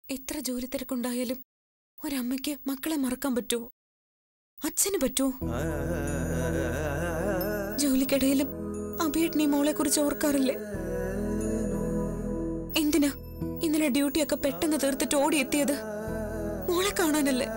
എത്ര ജോലി തിരക്കുണ്ടായാലും ഒരമ്മയ്ക്ക് മക്കളെ മറക്കാൻ പറ്റുമോ? അച്ഛന് പറ്റുമോ? ജോലിക്കിടയിലും അഭിയേട്ടൻ ഈ മോളെ കുറിച്ച് ഓർക്കാറില്ലേ? എന്തിനാ ഇന്നലെ ഡ്യൂട്ടിയൊക്കെ പെട്ടെന്ന് തീർത്തിട്ട് ഓടിയെത്തിയത്? മോളെ കാണാനല്ലേ?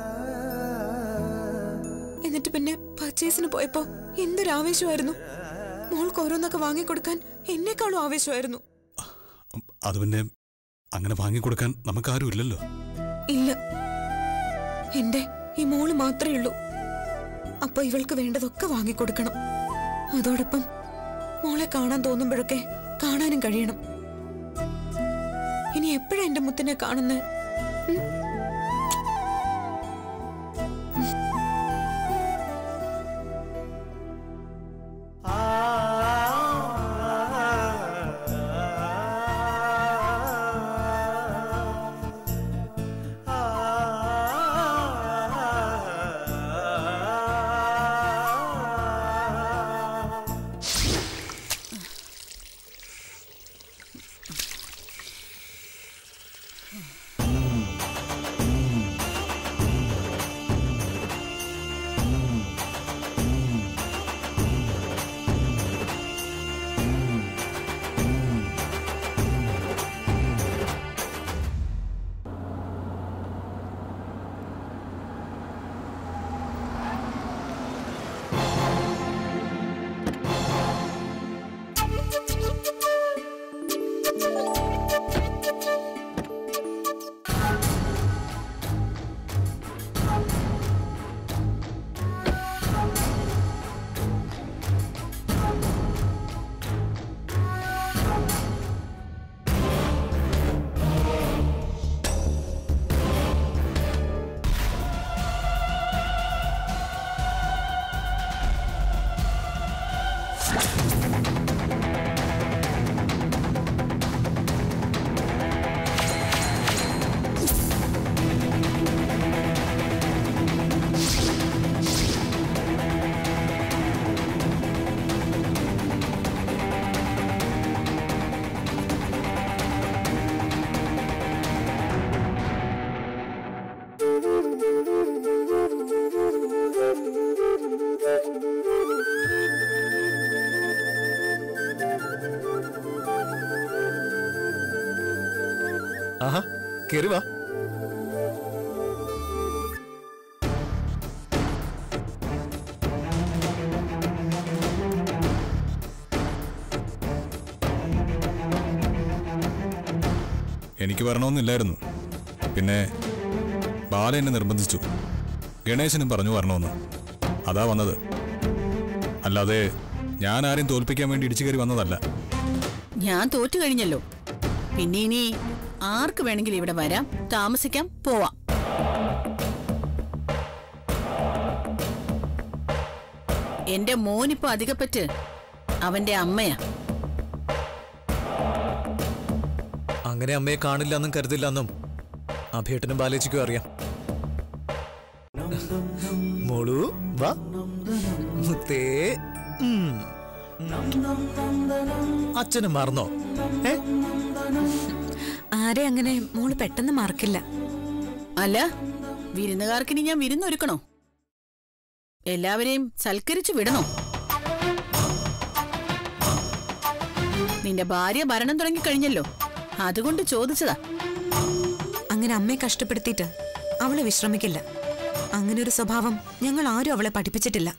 എന്നിട്ട് പിന്നെ പർച്ചേസിന് പോയപ്പോ എന്തൊരാവേശമായിരുന്നു. മോൾക്ക് ഓരോന്നൊക്കെ വാങ്ങിക്കൊടുക്കാൻ എന്നെക്കാളും ആവേശമായിരുന്നു. അത് പിന്നെ അങ്ങനെ വാങ്ങിക്കൊടുക്കാൻ നമുക്കാരും ഇല്ലല്ലോ. ഇല്ല, എന്റെ ഈ മോള് മാത്രമേ ഉള്ളൂ. അപ്പൊ ഇവൾക്ക് വേണ്ടതൊക്കെ വാങ്ങിക്കൊടുക്കണം. അതോടൊപ്പം മോളെ കാണാൻ തോന്നുമ്പോഴൊക്കെ കാണാനും കഴിയണം. ഇനി എപ്പോഴാ എന്റെ മുത്തിനെ കാണുന്നേ? ആഹാ, കേറി വാ. എനിക്ക് വരണമെന്നില്ലായിരുന്നു. പിന്നെ ബാല എന്നെ നിർബന്ധിച്ചു. ഗണേശനും പറഞ്ഞു വരണമെന്ന്. അതാ വന്നത്. അല്ലാതെ ഞാൻ ആരെയും തോൽപ്പിക്കാൻ വേണ്ടി ഇടിച്ചു കയറി വന്നതല്ല. ഞാൻ തോറ്റു കഴിഞ്ഞല്ലോ. പിന്നെ ഇനി ആർക്ക് വേണമെങ്കിലും ഇവിടെ വരാം, താമസിക്കാം, പോവാം. എന്റെ മോനിപ്പോ അധികപ്പറ്റ് അവന്റെ അമ്മയാ. അങ്ങനെ അമ്മയെ കാണില്ലെന്നും കരുതില്ലെന്നും അഭിയേട്ടനും ബാലേച്ചിക്കും അറിയാം. മോളു വാ മുത്തേ. അച്ഛനും മറന്നോ? ആരെ അങ്ങനെ മോള് പെട്ടെന്ന് മറക്കില്ല. അല്ല, വിരുന്നുകാർക്കിനി ഞാൻ വിരുന്നൊരുക്കണോ? എല്ലാവരെയും സൽക്കരിച്ചു വിടണോ? നിന്റെ ഭാര്യ ഭരണം തുടങ്ങിക്കഴിഞ്ഞല്ലോ, അതുകൊണ്ട് ചോദിച്ചതാ. അങ്ങനെ അമ്മയെ കഷ്ടപ്പെടുത്തിയിട്ട് അവളെ വിശ്രമിക്കില്ല. അങ്ങനെ ഒരു സ്വഭാവം ഞങ്ങൾ ആരും അവളെ പഠിപ്പിച്ചിട്ടില്ല.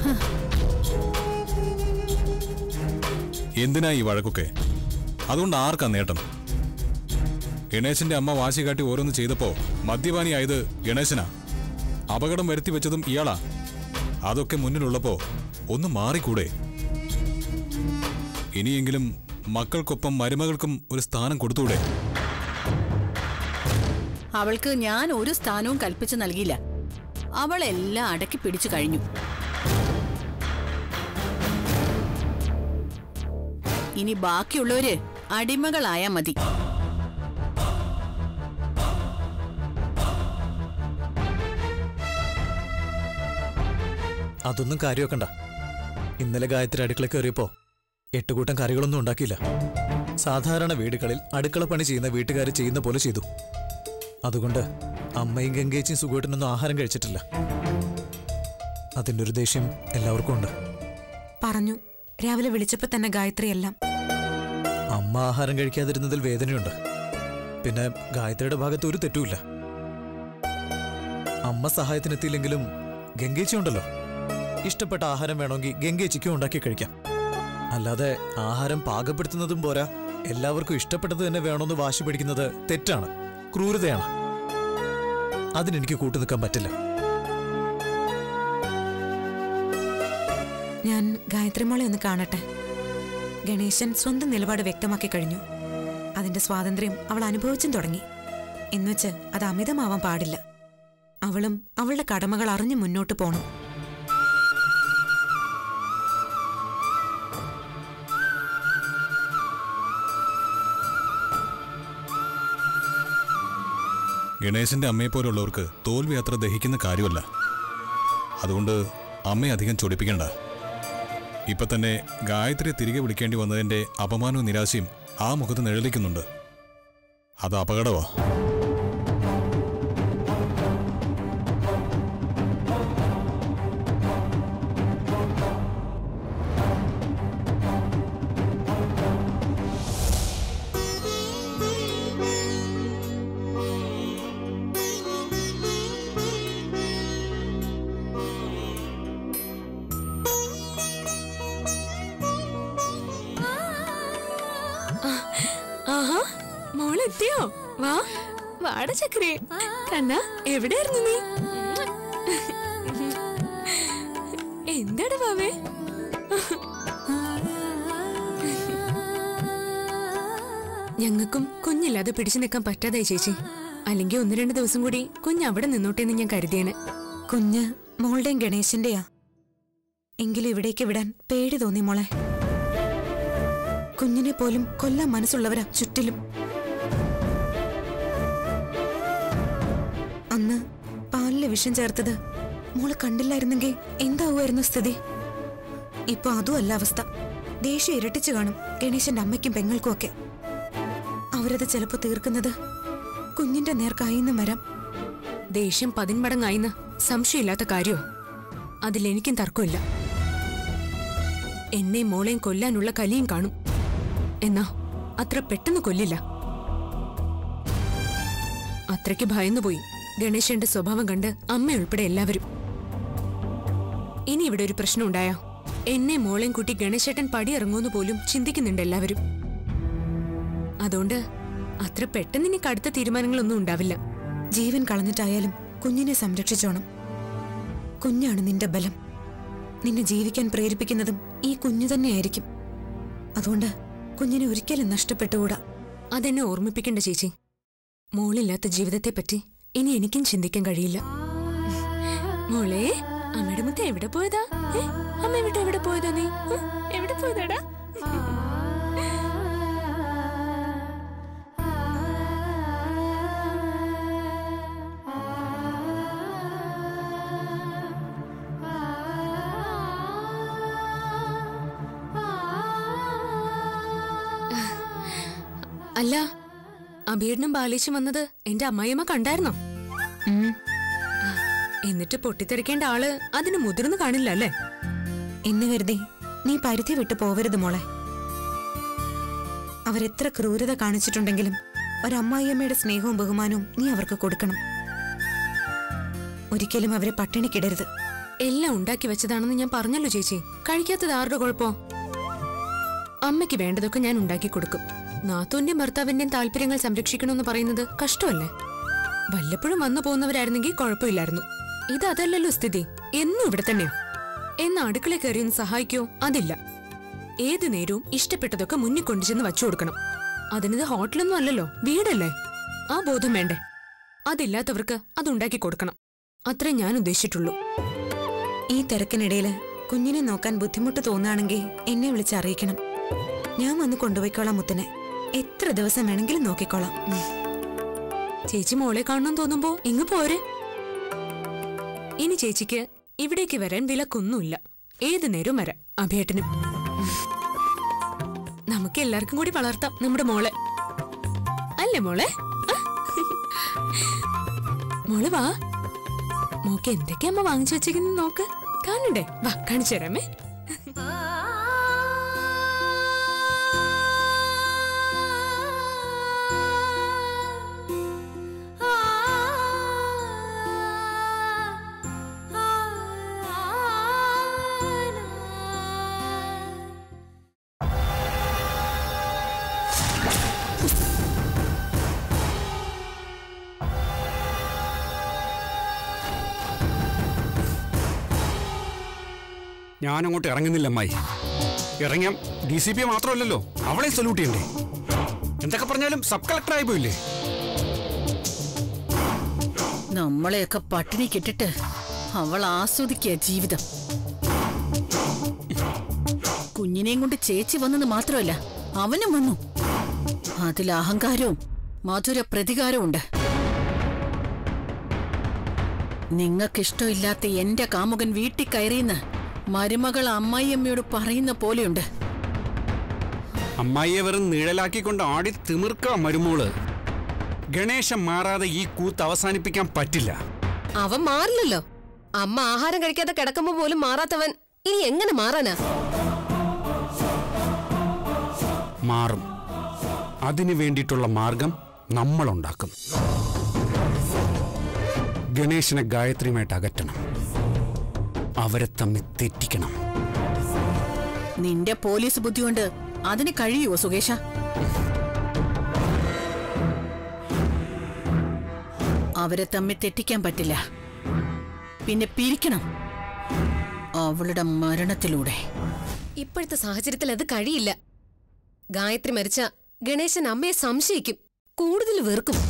എന്തിനാ ഈ വഴക്കൊക്കെ? അതുകൊണ്ട് ആർക്കാ നേട്ടം? ഗണേശന്റെ അമ്മ വാശി കാട്ടി ഓരോന്ന് ചെയ്തപ്പോ മദ്യപാനിയായത് ഗണേശനാ. അപകടം വരുത്തി വെച്ചതും ഇയാളാ. അതൊക്കെ മുന്നിലുള്ളപ്പോ ഒന്ന് മാറിക്കൂടെ? ഇനിയെങ്കിലും മക്കൾക്കൊപ്പം മരുമകൾക്കും ഒരു സ്ഥാനം കൊടുത്തൂടെ? അവൾക്ക് ഞാൻ ഒരു സ്ഥാനവും കൽപ്പിച്ചു നൽകിയില്ല. അവളെല്ലാം അടക്കി പിടിച്ചു കഴിഞ്ഞു. ഇനി ബാക്കിയുള്ളവര് അടിമകളായാ മതി. അതൊന്നും കാര്യമാക്കണ്ട. ഇന്നലെ ഗായത്രി അടുക്കള കയറിയപ്പോ 8 കൂട്ടം കറികളൊന്നും ഉണ്ടാക്കിയില്ല. സാധാരണ വീടുകളിൽ അടുക്കള പണി ചെയ്യുന്ന വീട്ടുകാർ ചെയ്യുന്ന പോലെ ചെയ്തു. അതുകൊണ്ട് അമ്മയും ഗംഗേച്ചിയും സുഖമായിട്ടൊന്നും ആഹാരം കഴിച്ചിട്ടില്ല. അതിൻ്റെ ഒരു ദേഷ്യം എല്ലാവർക്കും ഉണ്ട്. പറഞ്ഞു, രാവിലെ വിളിച്ചപ്പോ തന്നെ ഗായത്രി എല്ലാം. അമ്മ ആഹാരം കഴിക്കാതിരുന്നതിൽ വേദനയുണ്ട്. പിന്നെ ഗായത്രിയുടെ ഭാഗത്ത് ഒരു തെറ്റുമില്ല. അമ്മ സഹായത്തിനെത്തിയില്ലെങ്കിലും ഗംഗേച്ചി ഉണ്ടല്ലോ. ഇഷ്ടപ്പെട്ട ആഹാരം വേണമെങ്കിൽ ഗംഗേച്ചിക്കും ഉണ്ടാക്കി കഴിക്കാം. അല്ലാതെ ആഹാരം പാകപ്പെടുത്തുന്നതും പോരാ, എല്ലാവർക്കും ഇഷ്ടപ്പെട്ടത് തന്നെ വേണമെന്ന് വാശി പിടിക്കുന്നത് തെറ്റാണ്, ക്രൂരതയാണ്. അതിനെനിക്ക് കൂട്ടുനിൽക്കാൻ പറ്റില്ല. ഞാൻ ഗായത്രി മോളെ ഒന്ന് കാണട്ടെ. ഗണേശൻ സ്വന്തം നിലപാട് വ്യക്തമാക്കി കഴിഞ്ഞു. അതിന്റെ സ്വാതന്ത്ര്യം അവൾ അനുഭവിച്ചും തുടങ്ങി. എന്നുവെച്ച് അത് അമിതമാവാൻ പാടില്ല. അവളും അവളുടെ കടമകൾ അറിഞ്ഞു മുന്നോട്ട് പോണം. ഗണേശന്റെ അമ്മയെപ്പോലുള്ളവർക്ക് തോൽവി അത്ര ദഹിക്കുന്ന കാര്യമല്ല. അതുകൊണ്ട് അമ്മയെ അധികം ചൊടിപ്പിക്കണ്ട. ഇപ്പൊ തന്നെ ഗായത്രിയെ തിരികെ വിളിക്കേണ്ടി വന്നതിന്റെ അപമാനവും നിരാശയും ആ മുഖത്ത് നിഴലിക്കുന്നുണ്ട്. അത് അപകടമാ. ആഹാ, മോളെത്തിയോ? വാ വാട ചക്കരേ. കണ്ണ, എവിടെയായിരുന്നു നീ? എന്താണ് വാവേ? ഞങ്ങൾക്കും കുഞ്ഞില്ലാതെ പിടിച്ചു നിൽക്കാൻ പറ്റാതായി ചേച്ചി. അല്ലെങ്കിൽ 1-2 ദിവസം കൂടി കുഞ്ഞ് അവിടെ നിന്നോട്ടേന്ന് ഞാൻ കരുതിയേനെ. കുഞ്ഞ് മോളുടെയും ഗണേശന്റെയാ. എങ്കിലും ഇവിടേക്ക് വിടാൻ പേടി തോന്നി മോളെ. കുഞ്ഞിനെ പോലും കൊല്ലാൻ മനസ്സുള്ളവരാ ചുറ്റിലും. അന്ന് പാലില് വിഷം ചേർത്തത് മോള് കണ്ടില്ലായിരുന്നെങ്കിൽ എന്താവുമായിരുന്നു സ്ഥിതി? ഇപ്പൊ അതുമല്ല അവസ്ഥ. ദേഷ്യം ഇരട്ടിച്ചു കാണും ഗണേശന്റെ അമ്മയ്ക്കും പെങ്ങൾക്കും ഒക്കെ. അവരത് ചിലപ്പോ തീർക്കുന്നത് കുഞ്ഞിന്റെ നേർക്കായിന്നും വരാം. ദേഷ്യം 10 മടങ്ങായിന്ന് സംശയമില്ലാത്ത കാര്യോ? അതിലെനിക്കും തർക്കമില്ല. എന്നെയും മോളെയും കൊല്ലാനുള്ള കലിയും കാണും. എന്നാ അത്ര പെട്ടെന്ന് കൊല്ലില്ല. അത്രയ്ക്ക് ഭയന്നുപോയി ഗണേശന്റെ സ്വഭാവം കണ്ട് അമ്മയുൾപ്പെടെ എല്ലാവരും. ഇനി ഇവിടെ ഒരു പ്രശ്നം ഉണ്ടായാ എന്നെ മോളെയും കൂട്ടി ഗണേശേട്ടൻ പടിയിറങ്ങുമെന്ന് പോലും ചിന്തിക്കുന്നുണ്ട് എല്ലാവരും. അതുകൊണ്ട് അത്ര പെട്ടെന്ന് ഇനി കടുത്ത തീരുമാനങ്ങളൊന്നും ഉണ്ടാവില്ല. ജീവൻ കളഞ്ഞിട്ടായാലും കുഞ്ഞിനെ സംരക്ഷിച്ചോണം. കുഞ്ഞാണ് നിന്റെ ബലം. നിന്നെ ജീവിക്കാൻ പ്രേരിപ്പിക്കുന്നതും ഈ കുഞ്ഞു തന്നെയായിരിക്കും. അതുകൊണ്ട് കുഞ്ഞിനെ ഒരിക്കലും നഷ്ടപ്പെട്ടുകൂടാ. അതെന്നെ ഓർമ്മിപ്പിക്കണ്ട ചേച്ചി. മോളില്ലാത്ത ജീവിതത്തെപ്പറ്റി ഇനി എനിക്കും ചിന്തിക്കാൻ കഴിയില്ല. മോളെ, അമ്മയുടെ മുത്ത് എവിടെ പോയതാ? അമ്മ എവിടെ പോയതാ? നീ എവിടെ പോയതാടാ? അല്ല, അബീറിനും ബാലേശും വന്നത് എന്റെ അമ്മായിയമ്മ കണ്ടായിരുന്നോ? എന്നിട്ട് പൊട്ടിത്തെറിക്കേണ്ട ആള് അതിന് മുതിർന്നു കാണില്ല അല്ലേ? എന്ന് കരുതി നീ പരിധി വിട്ടു പോവരുത് മോളെ. അവരെത്ര ക്രൂരത കാണിച്ചിട്ടുണ്ടെങ്കിലും ഒരമ്മായിയമ്മയുടെ സ്നേഹവും ബഹുമാനവും നീ അവർക്ക് കൊടുക്കണം. ഒരിക്കലും അവരെ പട്ടിണിക്കിടരുത്. എല്ലാം ഉണ്ടാക്കി വെച്ചതാണെന്ന് ഞാൻ പറഞ്ഞല്ലോ ചേച്ചി. കഴിക്കാത്തത് ആരുടെ കുഴപ്പോ? അമ്മയ്ക്ക് വേണ്ടതൊക്കെ ഞാൻ ഉണ്ടാക്കി കൊടുക്കും. നാത്തൂന്റെയും ഭർത്താവിന്റെയും താല്പര്യങ്ങൾ സംരക്ഷിക്കണമെന്ന് പറയുന്നത് കഷ്ടമല്ലേ? വല്ലപ്പോഴും വന്നു പോകുന്നവരായിരുന്നെങ്കിൽ കുഴപ്പമില്ലായിരുന്നു. ഇതല്ലല്ലോ സ്ഥിതി. എന്നും ഇവിടെ തന്നെയാ. എന്ന് അടുക്കള കയറിയൊന്ന് സഹായിക്കോ? അതില്ല. ഏതു നേരവും ഇഷ്ടപ്പെട്ടതൊക്കെ മുന്നിൽ കൊണ്ടുചെന്ന് വച്ചു കൊടുക്കണം. അതിനത് ഹോട്ടലൊന്നും അല്ലല്ലോ, വീടല്ലേ. ആ ബോധം വേണ്ടേ? അതില്ലാത്തവർക്ക് അതുണ്ടാക്കി കൊടുക്കണം. അത്രേ ഞാൻ ഉദ്ദേശിച്ചിട്ടുള്ളൂ. ഈ തിരക്കിനിടയില് കുഞ്ഞിനെ നോക്കാൻ ബുദ്ധിമുട്ട് തോന്നുകയാണെങ്കിൽ എന്നെ വിളിച്ചറിയിക്കണം. ഞാൻ വന്ന് കൊണ്ടുപോയിക്കോളാം മുത്തിനെ. എത്ര ദിവസം വേണമെങ്കിലും നോക്കിക്കോളാം. ചേച്ചി മോളെ കാണണം തോന്നുമ്പോ ഇങ്ങ് പോരെ. ഇനി ചേച്ചിക്ക് ഇവിടേക്ക് വരാൻ വിലക്കൊന്നുമില്ല. ഏതു നേരവും വരാം. അഭിയേട്ടനും നമുക്ക് എല്ലാവർക്കും കൂടി വളർത്താം നമ്മുടെ മോളെ. അല്ലേ മോളെ? മോള് വാ. മോക്ക് എന്തൊക്കെയാ അമ്മ വാങ്ങിച്ചു വെച്ചേക്കുന്നു നോക്ക്. കാണണ്ടേ? വാ കാണിച്ചു തരാമേ. ഞാനങ്ങോട്ട് ഇറങ്ങുന്നില്ല അമ്മായി. ഇറങ്ങിയാൽ DCP മാത്രമല്ലല്ലോ, അവളെ സല്യൂട്ട് ചെയ്യണ്ടേ? എന്തൊക്കെ പറഞ്ഞാലും സബ് കളക്ടർ ആയി പോയില്ലേ? നമ്മളെയൊക്കെ പട്ടിണി കിട്ടിട്ട് അവൾ ആസ്വദിക്കുക ജീവിതം. കുഞ്ഞിനെയും കൊണ്ട് ചേച്ചി വന്നെന്ന് മാത്രമല്ല, അവനും വന്നു. അതിൽ അഹങ്കാരവും മധുര പ്രതികാരവും ഉണ്ട്. നിങ്ങൾക്കിഷ്ടമില്ലാത്ത എന്റെ കാമുകൻ വീട്ടിൽ കയറിയെന്ന് മരുമകൾ അമ്മായിയമ്മയോട് പറയുന്ന പോലെയുണ്ട്. അമ്മായിയെ വെറും നിഴലാക്കിക്കൊണ്ട് ആടി തിമിർക്ക മരുമോള്. ഗണേശൻ മാറാതെ ഈ കൂത്ത് അവസാനിപ്പിക്കാൻ പറ്റില്ല. അവൻ മാറില്ലല്ലോ. അമ്മ ആഹാരം കഴിക്കാതെ കിടക്കുമ്പോ പോലും മാറാത്തവൻ ഇനി എങ്ങനെ മാറാനാ? മാറും. അതിനു വേണ്ടിയിട്ടുള്ള മാർഗം നമ്മളുണ്ടാക്കും. ഗണേശനെ ഗായത്രിയുമായിട്ട് അകറ്റണം. അവരെ തമ്മിൽ തെറ്റിക്കണം. നിന്റെ പോലീസ് ബുദ്ധി കൊണ്ട് അതിന് കഴിയുമോ സുകേഷ? അവരെ തമ്മിൽ തെറ്റിക്കാൻ പറ്റില്ല. പിന്നെ പിരിക്കണം, അവളുടെ മരണത്തിലൂടെ. ഇപ്പോഴത്തെ സാഹചര്യത്തിൽ അത് കഴിയില്ല. ഗായത്രി മരിച്ച ഗണേശൻ അമ്മയെ സംശയിക്കും, കൂടുതൽ വെറുക്കും.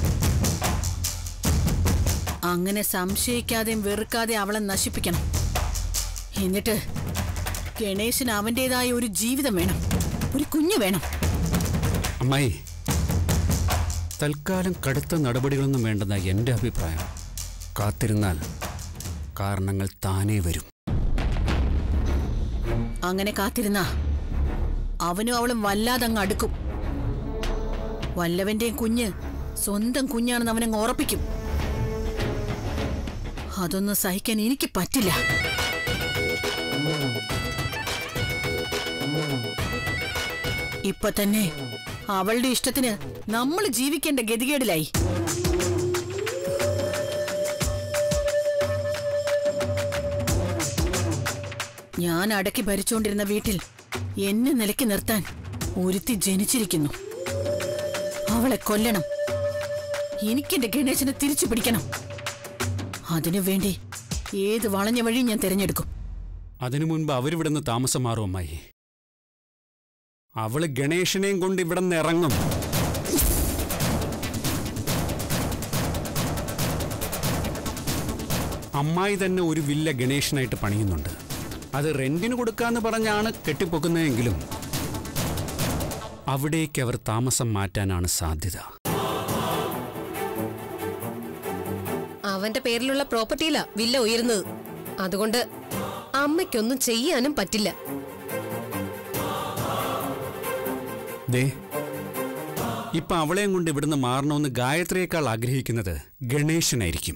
അങ്ങനെ സംശയിക്കാതെയും വെറുക്കാതെ അവളെ നശിപ്പിക്കണം. എന്നിട്ട് ഗണേശന് അവന്റേതായ ഒരു ജീവിതം വേണം, ഒരു കുഞ്ഞു വേണം. അമ്മായി, തൽക്കാലം കടുത്ത നടപടികളൊന്നും വേണ്ടെന്ന എൻ്റെ അഭിപ്രായം. കാത്തിരുന്നാൽ കാരണങ്ങൾ താനേ വരും. അങ്ങനെ കാത്തിരുന്നാ അവനും അവളും വല്ലാതങ്ങ് അടുക്കും. വല്ലവന്റെയും കുഞ്ഞ് സ്വന്തം കുഞ്ഞാണെന്ന് അവനങ്ങ് ഉറപ്പിക്കും. അതൊന്നും സഹിക്കാൻ എനിക്ക് പറ്റില്ല. ഇപ്പൊ തന്നെ അവളുടെ ഇഷ്ടത്തിന് നമ്മൾ ജീവിക്കേണ്ട ഗതികേടിലായി. ഞാൻ അടക്കി ഭരിച്ചുകൊണ്ടിരുന്ന വീട്ടിൽ എന്നെ നിലയ്ക്ക് നിർത്താൻ ഒരുത്തി ജനിച്ചിരിക്കുന്നു. അവളെ കൊല്ലണം. എനിക്കെന്റെ ഗണേശനെ തിരിച്ചു പിടിക്കണം. അതിനുവേണ്ടി ഏത് വളഞ്ഞ വഴി ഞാൻ തിരഞ്ഞെടുക്കും. അതിനു മുൻപ് അവരിവിടുന്ന് താമസം മാറും അമ്മായി. അവള് ഗണേശനെയും കൊണ്ട് ഇവിടെ നിന്ന് ഇറങ്ങും. അമ്മായി തന്നെ ഒരു വില്ല ഗണേശനായിട്ട് പണിയുന്നുണ്ട്. അത് റെന്റിന് കൊടുക്കാന്ന് പറഞ്ഞാണ് കെട്ടിപ്പൊക്കുന്നതെങ്കിലും അവിടേക്ക് അവർ താമസം മാറ്റാനാണ് സാധ്യത. അവന്റെ പേരിലുള്ള പ്രോപ്പർട്ടിയിലാ വില്ല ഉയരുന്നത്. അതുകൊണ്ട് അമ്മയ്ക്കൊന്നും ചെയ്യാനും പറ്റില്ല. ദേ, ഇപ്പൊ അവളെയും കൊണ്ട് ഇവിടുന്ന് മാറണമെന്ന് ഗായത്രിയേക്കാൾ ആഗ്രഹിക്കുന്നത് ഗണേശനായിരിക്കും.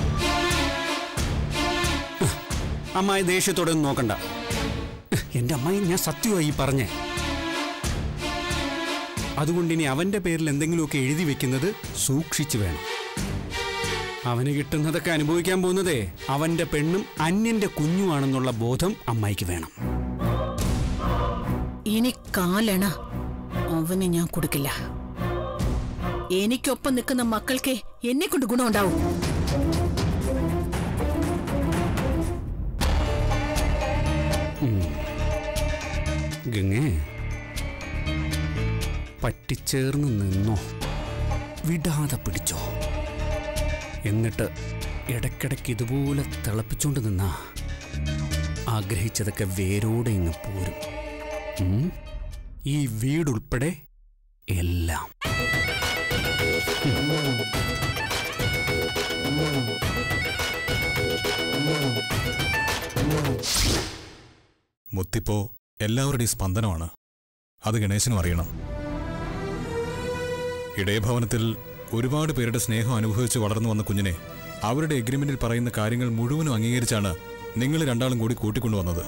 അമ്മായി ദേഷ്യത്തോടെ ഒന്നും നോക്കണ്ട. എന്റെ അമ്മായി, ഞാൻ സത്യമായി പറഞ്ഞേ. അതുകൊണ്ട് ഇനി അവന്റെ പേരിൽ എന്തെങ്കിലുമൊക്കെ എഴുതി വെക്കുന്നത് സൂക്ഷിച്ചു വേണം. അവന് കിട്ടുന്നതൊക്കെ അനുഭവിക്കാൻ പോകുന്നതേ അവന്റെ പെണ്ണും അന്യന്റെ കുഞ്ഞുമാണെന്നുള്ള ബോധം അമ്മായിക്ക് വേണം. ഇനി കാലണ അവന് ഞാൻ കൊടുക്കില്ല. എനിക്കൊപ്പം നിൽക്കുന്ന മക്കൾക്ക് എന്നെ കൊണ്ട് ഗുണമുണ്ടാവും. ഗംഗേ, പറ്റിച്ചേർന്ന് നിന്നോ, വിടാതെ പിടിച്ചോ. എന്നിട്ട് ഇടയ്ക്കിടയ്ക്ക് ഇതുപോലെ തിളപ്പിച്ചുകൊണ്ട് നിന്നാ ആഗ്രഹിച്ചതൊക്കെ വേരോടെ ഇങ്ങ് പോരും. ഈ വീടുൾപ്പെടെ എല്ലാം. മുത്തിപ്പോ എല്ലാവരുടെയും സ്പന്ദനമാണ്. അത് ഗണേശനും അറിയണം. ഇടയഭവനത്തിൽ ഒരുപാട് പേരുടെ സ്നേഹം അനുഭവിച്ച് വളർന്നു വന്ന കുഞ്ഞിനെ അവരുടെ എഗ്രിമെന്റിൽ പറയുന്ന കാര്യങ്ങൾ മുഴുവനും അംഗീകരിച്ചാണ് നിങ്ങൾ രണ്ടാളും കൂടി കൂട്ടിക്കൊണ്ടുവന്നത്.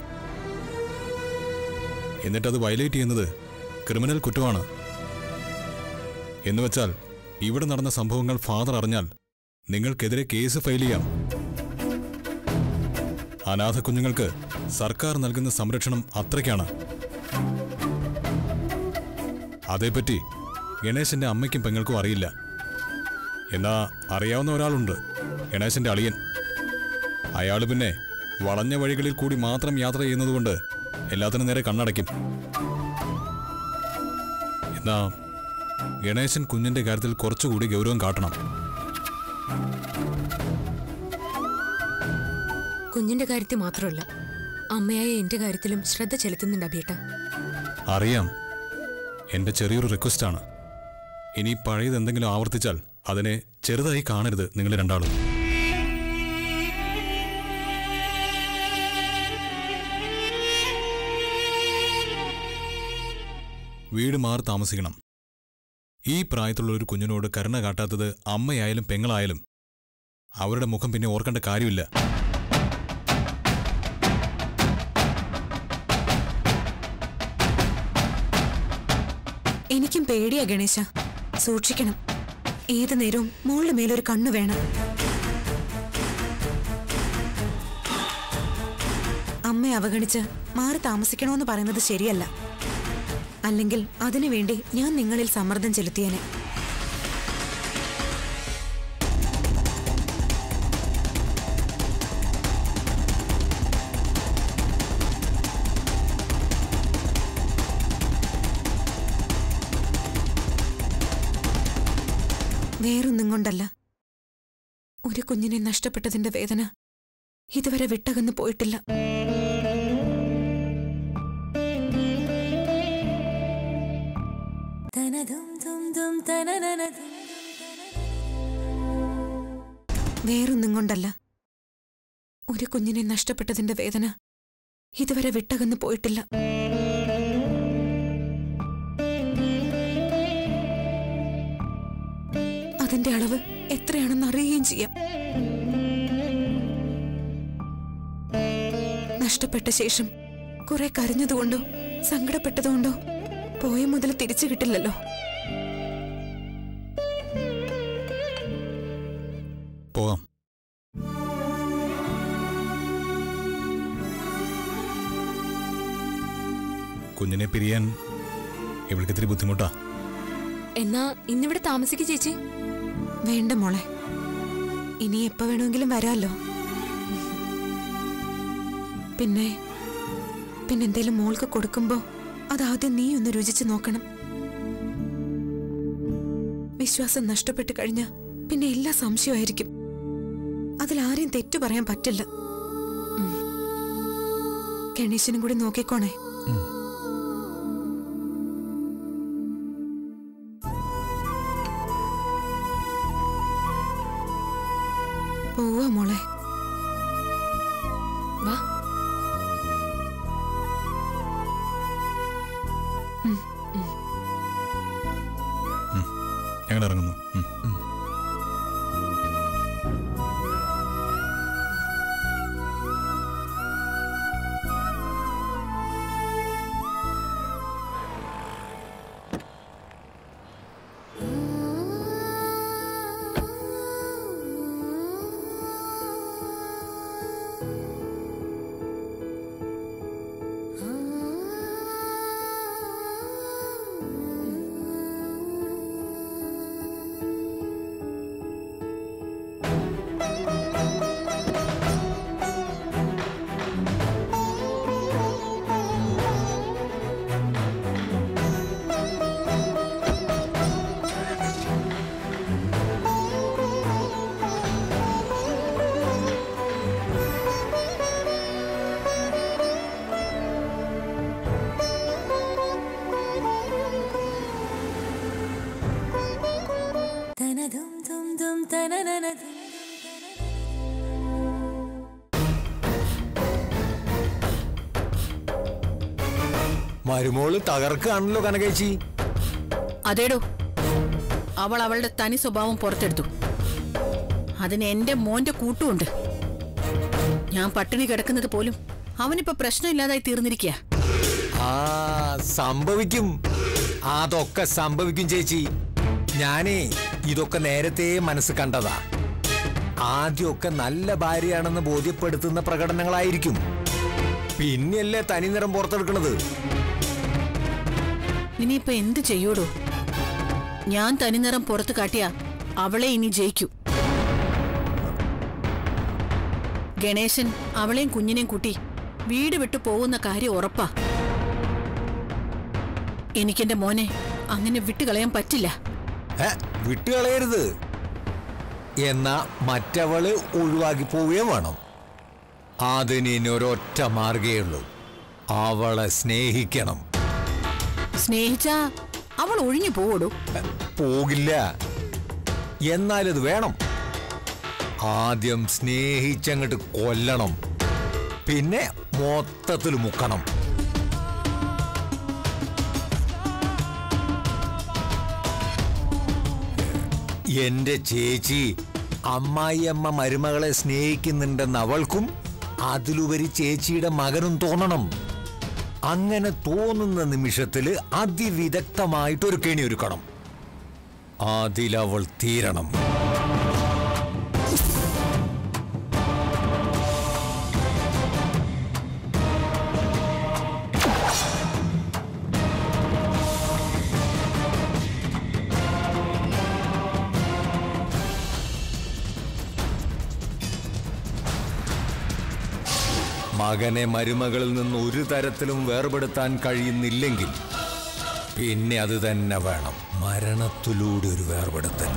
എന്നിട്ടത് വയലേറ്റ് ചെയ്യുന്നത് ക്രിമിനൽ കുറ്റമാണ്. എന്നുവെച്ചാൽ ഇവിടെ നടന്ന സംഭവങ്ങൾ ഫാദർ അറിഞ്ഞാൽ നിങ്ങൾക്കെതിരെ കേസ് ഫയൽ ചെയ്യാം. അനാഥ കുഞ്ഞുങ്ങൾക്ക് സർക്കാർ നൽകുന്ന സംരക്ഷണം അത്രയ്ക്കാണ്. അതേപ്പറ്റി ഗണേശന്റെ അമ്മയ്ക്കും പെങ്ങൾക്കും അറിയില്ല. എന്നാ അറിയാവുന്ന ഒരാളുണ്ട്, ഗണേശന്റെ അളിയൻ. അയാൾ പിന്നെ വളഞ്ഞ വഴികളിൽ കൂടി മാത്രം യാത്ര ചെയ്യുന്നതുകൊണ്ട് എല്ലാത്തിനും നേരെ കണ്ണടയ്ക്കും. എന്നാ ഗണേശൻ കുഞ്ഞിന്റെ കാര്യത്തിൽ കുറച്ചുകൂടി ഗൗരവം കാട്ടണം. കുഞ്ഞിന്റെ കാര്യത്തിൽ മാത്രമല്ല, അമ്മയായ എന്റെ കാര്യത്തിലും ശ്രദ്ധ ചെലുത്തുന്നുണ്ട് അഭിയേട്ട. അറിയാം. എന്റെ ചെറിയൊരു റിക്വസ്റ്റാണ്. ഇനി പഴയതെന്തെങ്കിലും ആവർത്തിച്ചാൽ അതിനെ ചെറുതായി കാണരുത് നിങ്ങൾ രണ്ടാളും. വീട് മാറി താമസിക്കണം. ഈ പ്രായത്തിലുള്ള ഒരു കുഞ്ഞിനോട് കരുണ കാട്ടാത്തത് അമ്മയായാലും പെങ്ങളായാലും അവരുടെ മുഖം പിന്നെ ഓർക്കേണ്ട കാര്യമില്ല. എനിക്കും പേടിയാ ഗണേശ. സൂക്ഷിക്കണം. ഏതു നേരവും മോളുടെ മേലൊരു കണ്ണു വേണം. അമ്മയെ അവഗണിച്ച് മാറി താമസിക്കണമെന്ന് പറയുന്നത് ശരിയല്ല. അല്ലെങ്കിൽ അതിനുവേണ്ടി ഞാൻ നിങ്ങളിൽ സമ്മർദ്ദം ചെലുത്തിയേനെ. വേറൊന്നും കൊണ്ടല്ല. ഒരു കുഞ്ഞിനെ നഷ്ടപ്പെട്ടതിന്റെ വേദന ഇതുവരെ വിട്ടകന്നു പോയിട്ടില്ല. വേറൊന്നും കൊണ്ടല്ല. ഒരു കുഞ്ഞിനെ നഷ്ടപ്പെട്ടതിന്റെ വേദന ഇതുവരെ വിട്ടകന്നു പോയിട്ടില്ല. അതിന്റെ അളവ് എത്രയാണെന്ന് അറിയുകയും ചെയ്യാം. നഷ്ടപ്പെട്ട ശേഷം കുറെ കരഞ്ഞതുകൊണ്ടോ സങ്കടപ്പെട്ടതുകൊണ്ടോ പോയ മുതൽ തിരിച്ചു കിട്ടില്ലല്ലോ. പോവാം. കുഞ്ഞിനെ പിരിയാൻ ഇവൾക്ക് ഇത്തിരി ബുദ്ധിമുട്ടാ. എന്നാ ഇന്നിവിടെ താമസിക്കു ചേച്ചി. വേണ്ട മോളെ, ഇനി എപ്പോ വേണമെങ്കിലും വരാലോ. പിന്നെ എന്തേലും മോൾക്ക് കൊടുക്കുമ്പോ അതാദ്യം നീ ഒന്ന് രുചിച്ചു നോക്കണം. വിശ്വാസം നഷ്ടപ്പെട്ടു കഴിഞ്ഞ പിന്നെ എല്ലാ സംശയമായിരിക്കും. അതിലാരെയും തെറ്റു പറയാൻ പറ്റില്ല. ഗണേശനും കൂടി നോക്കിക്കോണേ. പോവാ മോളെ. വാ. ഞങ്ങൾ ഇറങ്ങുന്നു. മരുമോള് തകർക്കാണല്ലോ കനകേച്ചി. അതേടോ, അവൾ അവളുടെ തനി സ്വഭാവം പുറത്തെടുത്തു. അതിന് എന്റെ മോന്റെ കൂട്ടുമുണ്ട്. ഞാൻ പട്ടിണി കിടക്കുന്നത് പോലും അവനിപ്പോ പ്രശ്നമില്ലാതായി തീർന്നിരിക്കുക. സംഭവിക്കും, അതൊക്കെ സംഭവിക്കും ചേച്ചി. ഞാനേ ഇതൊക്കെ നേരത്തെ മനസ്സ് കണ്ടതാ. ആദ്യമൊക്കെ നല്ല ഭാര്യയാണെന്ന് ബോധ്യപ്പെടുത്തുന്ന പ്രകടനങ്ങളായിരിക്കും, പിന്നെയല്ലേ തനിനിറം പുറത്തെടുക്കണത്. ഇനിയിപ്പൊ എന്ത് ചെയ്യൂടോ? ഞാൻ തനിനിറം പുറത്ത് കാട്ടിയ അവളെ ഇനി ജയിക്കൂ. ഗണേശൻ അവളെയും കുഞ്ഞിനെയും കൂട്ടി വീട് വിട്ടു പോകുന്ന കാര്യം ഉറപ്പാ. എനിക്കെന്റെ മോനെ അങ്ങനെ വിട്ടുകളയാൻ പറ്റില്ല. വിട്ടുകളയരുത്. എന്നാ മറ്റവള് ഒഴിവാക്കി പോവുകയും വേണം. അതിന് ഒരൊറ്റ മാർഗേ ഉള്ളൂ, അവളെ സ്നേഹിക്കണം. സ്നേഹിച്ചാ അവൾ ഒഴിഞ്ഞു പോവോടൂ? പോകില്ല, എന്നാലത് വേണം. ആദ്യം സ്നേഹിച്ചങ്ങോട്ട് കൊല്ലണം, പിന്നെ മൊത്തത്തിൽ മുക്കണം. എന്റെ ചേച്ചി അമ്മായിയമ്മ മരുമകളെ സ്നേഹിക്കുന്നുണ്ടെന്ന് അവൾക്കും അതിലുപരി ചേച്ചിയുടെ മകനും തോന്നണം. അങ്ങനെ തോന്നുന്ന നിമിഷത്തിൽ അതിവിദഗ്ധമായിട്ടൊരു കെണി ഒരുക്കണം. അതിലവൾ തീരണം. മകനെ മരുമകളിൽ നിന്ന് ഒരു തരത്തിലും വേർപെടുത്താൻ കഴിയുന്നില്ലെങ്കിൽ പിന്നെ അത് തന്നെ വേണം, മരണത്തിലൂടെ ഒരു വേർപെടുത്തൽ.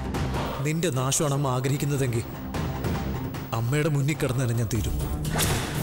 നിന്റെ നാശമാണ് അമ്മ ആഗ്രഹിക്കുന്നതെങ്കിൽ അമ്മയുടെ മുന്നിൽ കിടന്ന് ഞാൻ തീരും.